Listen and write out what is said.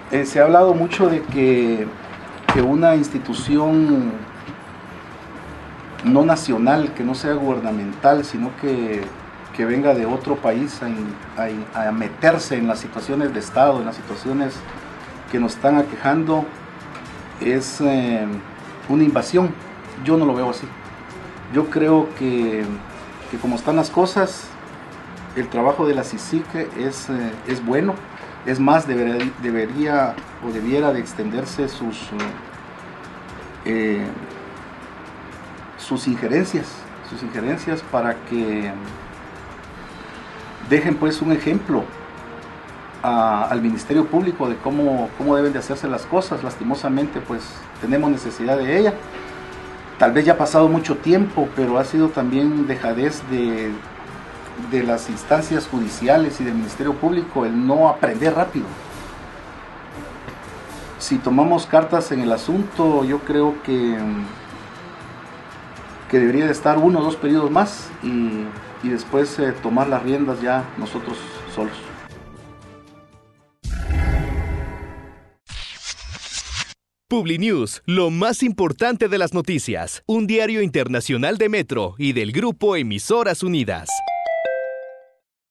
Se ha hablado mucho de que una institución no nacional, que no sea gubernamental, sino que venga de otro país a meterse en las situaciones de Estado, en las situaciones que nos están aquejando, es una invasión. Yo no lo veo así. Yo creo que como están las cosas, el trabajo de la CICIG es bueno. Es más, debería o debiera de extenderse sus injerencias para que dejen pues un ejemplo al Ministerio Público de cómo deben de hacerse las cosas. Lastimosamente pues tenemos necesidad de ella. Tal vez ya ha pasado mucho tiempo, pero ha sido también dejadez de las instancias judiciales y del Ministerio Público el no aprender rápido. Si tomamos cartas en el asunto, yo creo que debería de estar 1 o 2 periodos más y después tomar las riendas ya nosotros solos. Publinews, lo más importante de las noticias, un diario internacional de Metro y del grupo Emisoras Unidas.